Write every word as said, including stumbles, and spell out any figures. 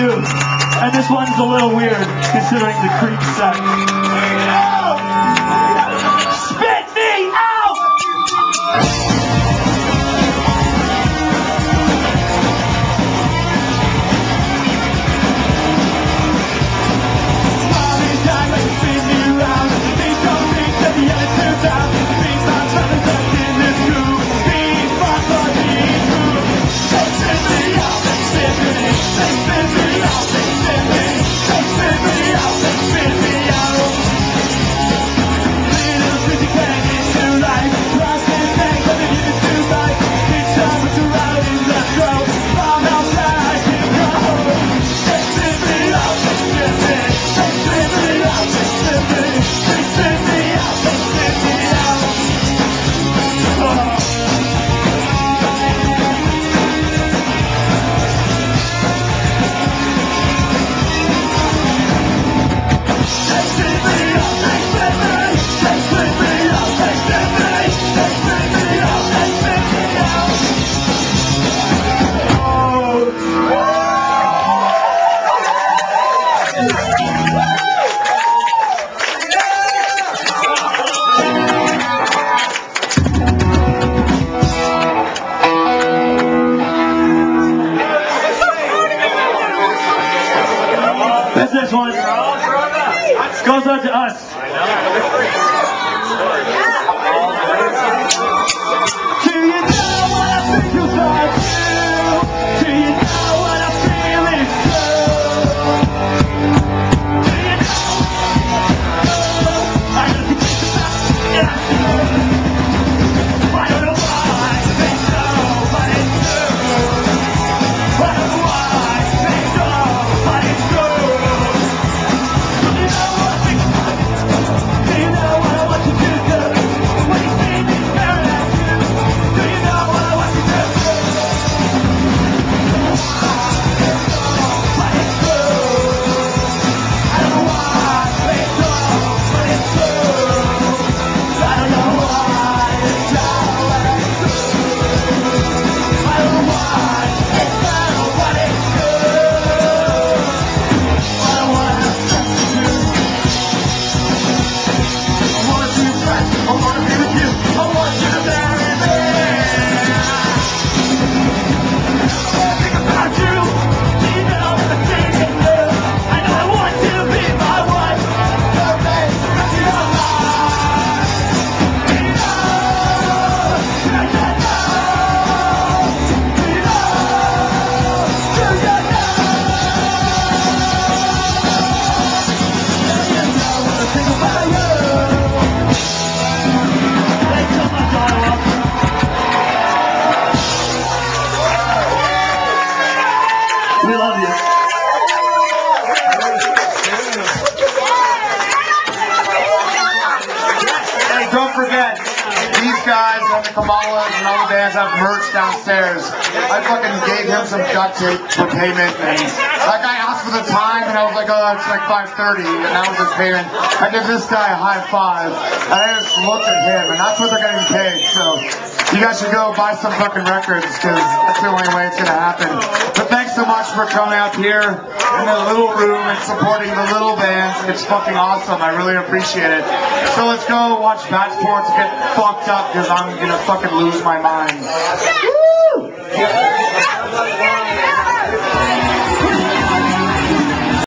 you. And this one's a little weird, considering the creep set. Spit me out! This one goes out to us. Do you know what I think about you? Do you know what I feel is true? Do you know? I don't think it's about it. I don't know why I think so, but it's true. I don't know why I think so, but it's true. We love you. Hey, don't forget, these guys and the Kamalas and all the bands have merch downstairs. I fucking gave him some duct tape for payment, and that guy asked for the time, and I was like, oh, it's like five thirty, and that was his payment. I give this guy a high five, and I just looked at him, and that's what they're getting paid, so you guys should go buy some fucking records, because that's the only way it's going to happen. But thanks so much for coming out here in the little room and supporting the little bands. It's fucking awesome. I really appreciate it. So let's go watch Bad Sports get fucked up, because I'm going to fucking lose my mind. Woo!